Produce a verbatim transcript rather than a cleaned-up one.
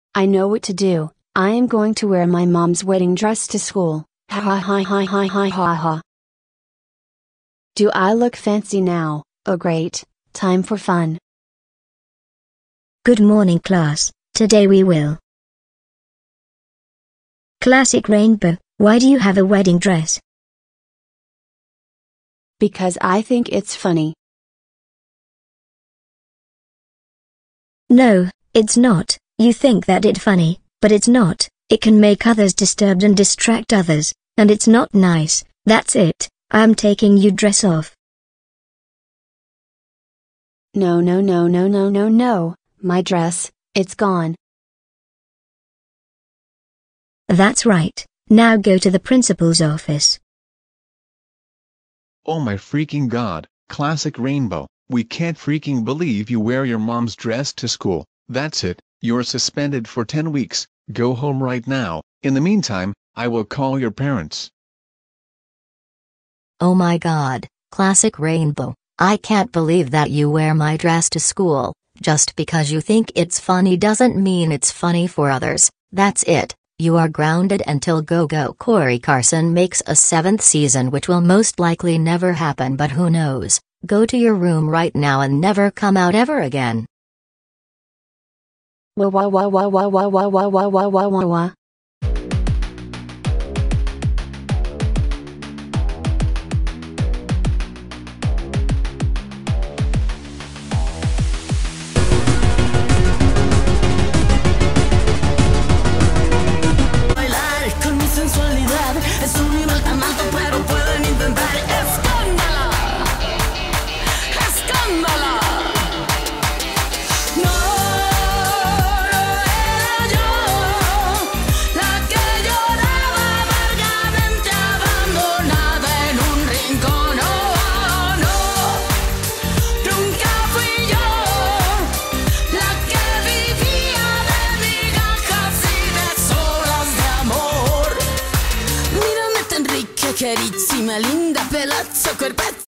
I know what to do. I am going to wear my mom's wedding dress to school. Ha ha ha ha ha ha ha ha. Do I look fancy now? Oh great, time for fun. Good morning class, today we will. Classic Rainbow, why do you have a wedding dress? Because I think it's funny. No, it's not. You think that it's funny, but it's not. It can make others disturbed and distract others, and it's not nice. That's it. I'm taking your dress off. No no no no no no no, my dress, it's gone. That's right. Now go to the principal's office. Oh my freaking god, Classic Rainbow, we can't freaking believe you wear your mom's dress to school. That's it, you're suspended for ten weeks, go home right now. In the meantime, I will call your parents. Oh my god, Classic Rainbow, I can't believe that you wear my dress to school. Just because you think it's funny doesn't mean it's funny for others. That's it, you are grounded until Go-Go Corey Carson makes a seventh season, which will most likely never happen, but who knows. Go to your room right now and never come out ever again. Wah wah wah wah wah wah wah wah wah wah wah wah wah. Bailar con mi sensualidad es un nivel tan alto, pero pueden intentar. ¡Escándala! ¡Escándala! No, no era yo la que lloraba amargamente abandonada en un rincón. No, no, nunca fui yo la que vivía de migajas y de solas de amor. Mírame tan rica, carísima, linda, pelazo, cuerpazzo.